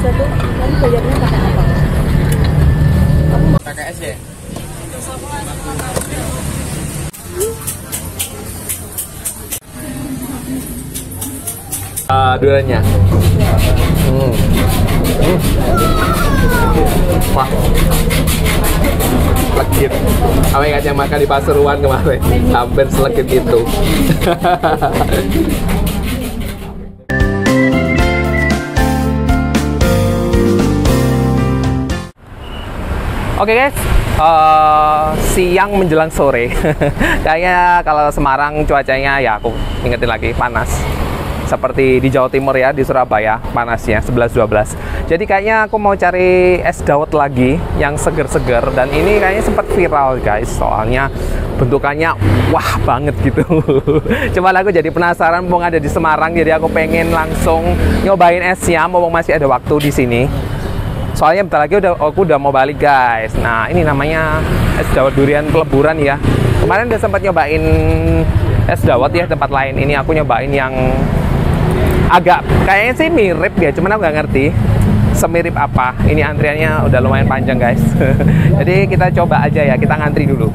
satu, kamu bayarnya pakai apa? Pakai es ya? Duriannya. Wah, legit. Apa yang makan di Pasuruan kemarin? Hampir selegit itu. Oke guys, siang menjelang sore. Kayaknya kalau Semarang cuacanya ya aku ingetin lagi panas. Seperti di Jawa Timur ya, di Surabaya panasnya 11-12. Jadi kayaknya aku mau cari es dawet lagi yang seger-seger. Dan ini kayaknya sempat viral guys, soalnya bentukannya wah banget gitu. Cuma aku jadi penasaran, mau ada di Semarang, jadi aku pengen langsung nyobain esnya, mumpung masih ada waktu di sini. Soalnya bentar lagi aku udah mau balik guys. Nah ini namanya es dawet durian peleburan ya. Kemarin udah sempat nyobain es dawet ya tempat lain. Ini aku nyobain yang agak kayaknya sih mirip ya, cuman aku nggak ngerti semirip apa. Ini antriannya udah lumayan panjang guys. Jadi kita coba aja ya, kita ngantri dulu.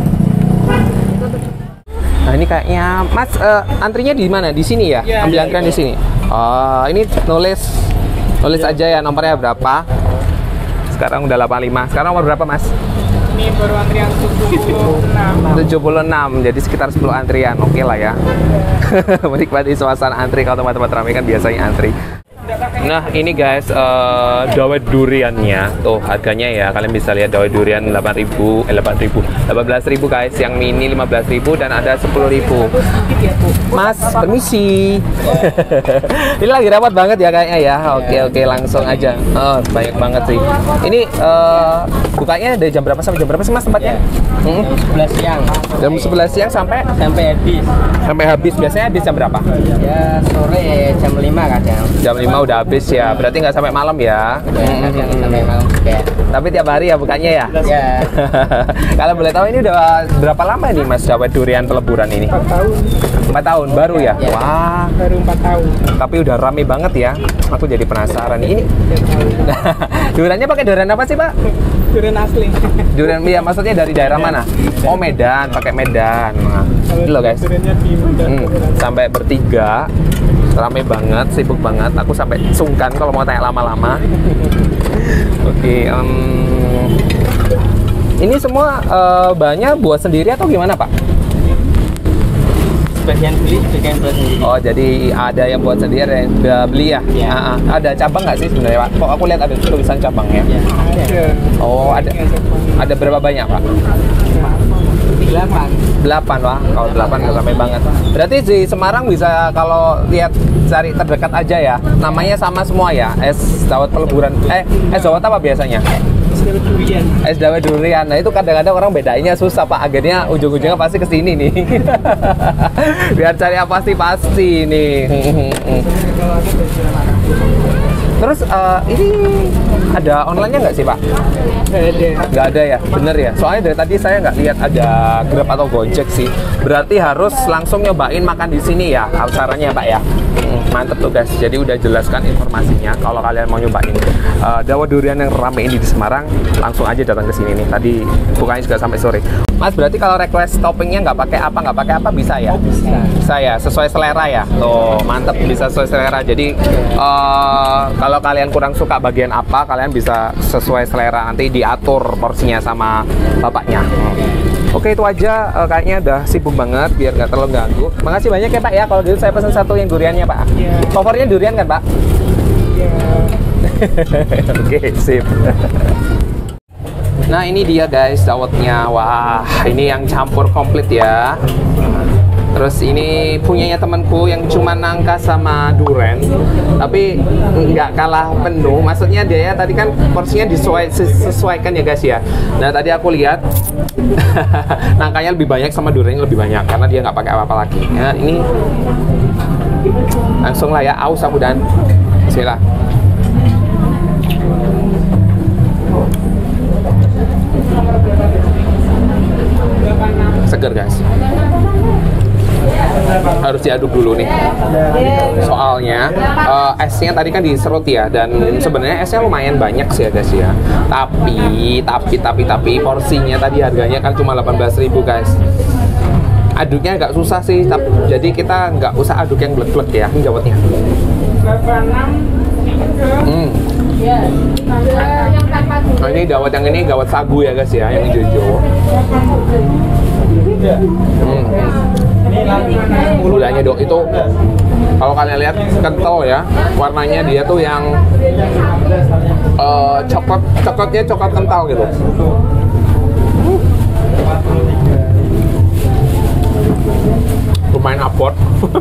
Nah ini kayaknya Mas antrinya di mana? Di sini ya? Ya ambil antrian di sini. Oh ini nulis aja ya nomornya berapa. Sekarang udah 85. Sekarang nomor berapa Mas? Ini baru antrian 76. Jadi sekitar 10 antrian. Oke lah ya. Menikmati suasana antri. Kalau tempat-tempat ramai kan biasanya antri. Nah ini guys dawet duriannya tuh harganya ya, kalian bisa lihat dawet durian 18.000 guys, yang mini 15.000 dan ada 10.000. Mas permisi. Ini lagi rapat banget ya kayaknya ya. Oke langsung aja. Oh banyak banget sih. Ini bukanya dari jam berapa sampai jam berapa sih Mas tempatnya? Jam 11 siang. Jam 11 siang sampai habis. Sampai habis. Biasanya habis jam berapa? Ya sore jam 5 kadang. Jam 5 udah habis ya, berarti nggak sampai malam ya? Sampai malam ya. Tapi tiap hari ya bukannya ya? Ya. Kalau boleh tahu ini udah berapa lama nih Mas dawet durian peleburan ini? 4 tahun. 4 tahun baru ya? Ya. Wah. Baru 4 tahun. Tapi udah rame banget ya. Aku jadi penasaran ini. Duriannya pakai durian apa sih Pak? Durian asli. Durian ya, maksudnya dari daerah mana? Oh Medan, pakai Medan. Nah, ini loh guys. Sampai bertiga. Rame banget, sibuk banget. Aku sampai sungkan kalau mau tanya lama-lama. Oke, ini semua bahannya buat sendiri atau gimana Pak? Sebagian beli, sebagian buat sendiri. Oh, jadi ada yang buat sendiri, ada yang udah beli ya? Ya. Ada cabang nggak sih sebenarnya Pak? Kok aku lihat ada tulisan cabangnya? Ya. Ada. Oh, ada. Ada berapa banyak Pak? 8. Wah, kalau 8 nggak ramai banget. Berarti di Semarang bisa kalau lihat cari terdekat aja ya. Namanya sama semua ya. Es dawet peleburan. Es dawet apa biasanya? Es dawet durian. Nah itu kadang-kadang orang bedainnya susah Pak. Akhirnya ujung-ujungnya pasti kesini nih. Biar cari yang pasti nih. Terus ini ada online-nya nggak sih Pak? Nggak ada ya, bener ya. Soalnya dari tadi saya nggak lihat ada Grab atau Gojek sih. Berarti harus langsung nyobain makan di sini ya, caranya Pak ya. Mantep tuh guys. Jadi udah jelaskan informasinya. Kalau kalian mau nyobain dawet durian yang rame ini di Semarang, langsung aja datang ke sini nih. Tadi bukanya juga sampai sore. Mas berarti kalau request toppingnya nggak pakai apa bisa ya? Bisa ya, sesuai selera ya. Tuh mantep, bisa sesuai selera. Jadi kalau kalian kurang suka bagian apa, kalian bisa sesuai selera, nanti diatur porsinya sama bapaknya. Oke itu aja, kayaknya udah sibuk banget biar nggak terlalu ganggu. Makasih banyak ya Pak ya. Kalau gitu saya pesan satu yang duriannya Pak. Favoritnya durian kan Pak? Oke sip. Nah ini dia guys dawetnya. Wah ini yang campur komplit ya. Terus ini punyanya temanku yang cuma nangka sama duren, tapi nggak kalah penuh. Maksudnya dia ya tadi kan porsinya disesuaikan ya guys ya. Nah tadi aku lihat nangkanya lebih banyak sama durennya lebih banyak karena dia nggak pakai apa-apa lagi. Nah ini langsung lah ya, aus aku dan bismillah. Seger guys. Harus diaduk dulu nih. Soalnya esnya tadi kan diserut ya, dan sebenarnya esnya lumayan banyak sih ya guys ya. Tapi porsinya tadi harganya kan cuma 18.000 guys. Aduknya agak susah sih, jadi kita nggak usah aduk yang blek-blek ya, ini dawetnya. Nah, ini dawet yang ini dawet sagu ya guys ya, yang hijau-hijau. Gulanya dok itu kalau kalian lihat kental ya, warnanya dia tuh yang coklatnya coklat kental gitu. Lumayan abot.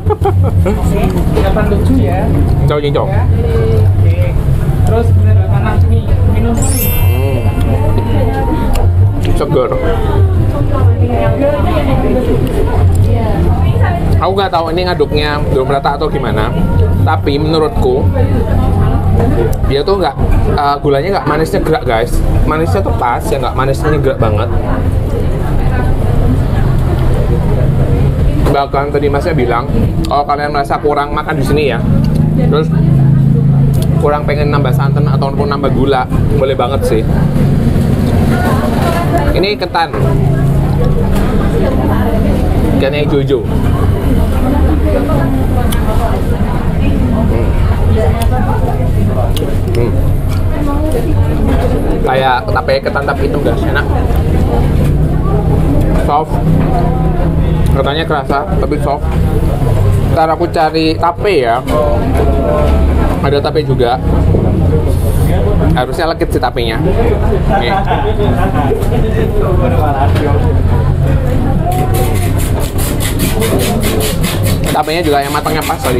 87 ya. Cincau. Oke. Terus bener minum Seger. Aku nggak tahu ini ngaduknya belum rata atau gimana, tapi menurutku dia tuh nggak gulanya nggak manisnya gerak guys, manisnya tuh pas ya, nggak manisnya gerak banget. Bahkan tadi masnya bilang kalau kalian merasa kurang makan di sini ya, terus kurang pengen nambah santan ataupun nambah gula, boleh banget sih. Ini ketan yang hijau-hijau. Kayak tape ketan tapi hitam guys, enak. Soft. Ketannya kerasa tapi soft. Ntar aku cari tape ya. Ada tape juga. Harusnya lekit sih tapenya. Nih. Tapenya juga yang matangnya pas tadi.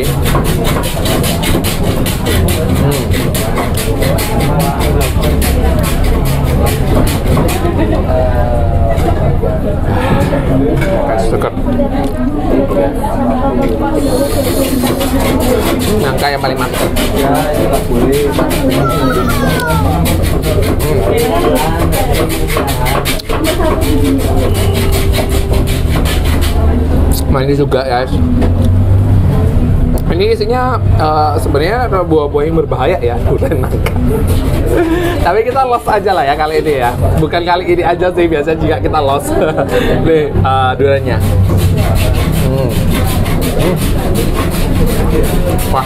Seger. Nangka yang paling mantap. Ini juga guys. Ini isinya sebenarnya buah-buah yang berbahaya ya, durian nangka. Tapi kita lost aja lah ya kali ini ya. Bukan kali ini aja sih, biasanya juga kita lost. Nih duriannya. Wah,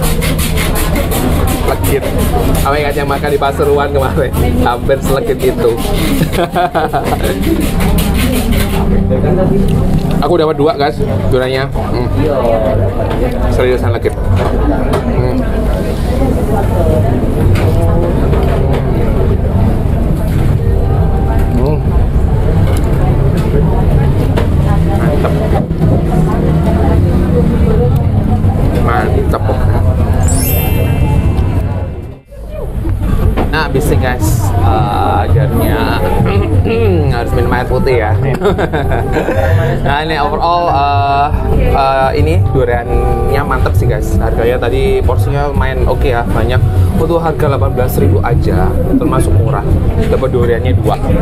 legit. Apa yang makan di Pasuruan kemarin, hampir selegit itu. Aku dapat 2 guys duriannya. Seriusan legit. Mantap. Nah, habis nih guys, akhirnya harus minum air putih ya. Nah, ini overall ini duriannya mantep sih guys. Harganya tadi porsinya lumayan oke ya, banyak. Untuk harga 18.000 aja, termasuk murah. Dapat duriannya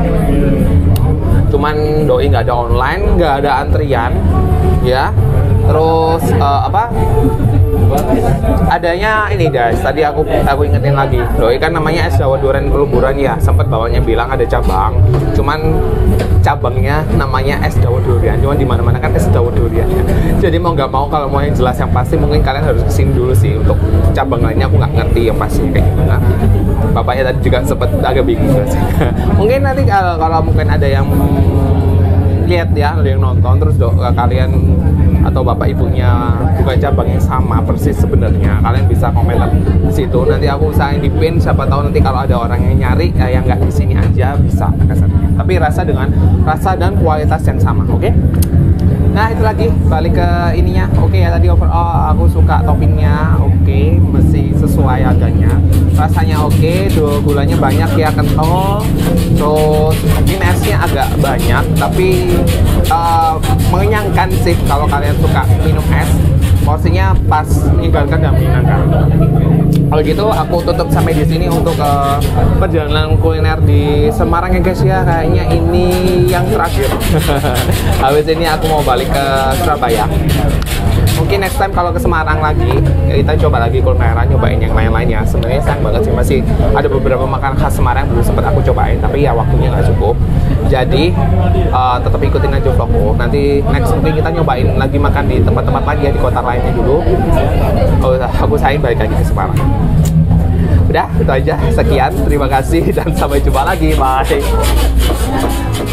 2. Cuman doi nggak ada online, nggak ada antrian, ya. Terus adanya ini guys, tadi aku ingetin lagi, doi kan namanya es dawet durian Pelumburan ya, sempat bawanya bilang ada cabang, cuman cabangnya namanya es dawet durian, cuman di mana-mana kan es dawet durian ya. Jadi mau nggak mau kalau mau yang jelas yang pasti mungkin kalian harus kesini dulu sih. Untuk cabang lainnya aku nggak ngerti yang pasti kayak gimana. Bapaknya tadi juga sempat agak bingung sih. Mungkin nanti kalau mungkin ada yang lihat ya, ada yang nonton terus kalian atau bapak ibunya buka cabang yang sama persis sebenarnya, kalian bisa komentar di situ. Nanti aku usahain di pin, siapa tahu nanti kalau ada orang yang nyari yang nggak di sini aja bisa kasarnya. Tapi rasa dan kualitas yang sama, oke? Nah itu lagi balik ke ininya, oke ya tadi overall aku suka toppingnya, oke, masih sesuai harganya, rasanya oke, gulanya banyak ya, kental, terus mungkin esnya agak banyak, tapi mengenyangkan sih kalau kalian suka minum es, porsinya pas, menyegarkan dan menyenangkan. Kalau gitu aku tutup sampai di sini untuk perjalanan kuliner di Semarang ya guys ya. Kayaknya ini yang terakhir. Habis ini aku mau balik ke Surabaya. mungkin next time kalau ke Semarang lagi kita coba lagi kulineran, nyobain yang lain-lainnya. Sebenarnya sayang banget sih, masih ada beberapa makanan khas Semarang yang belum sempat aku cobain, tapi ya waktunya nggak cukup. Jadi tetap ikutin aja vlogku. Nanti next mungkin kita nyobain lagi makan di tempat-tempat lagi ya, di kota lainnya dulu. Aku sayang balik lagi ke Semarang. Udah, itu aja. Sekian, terima kasih dan sampai jumpa lagi. Bye.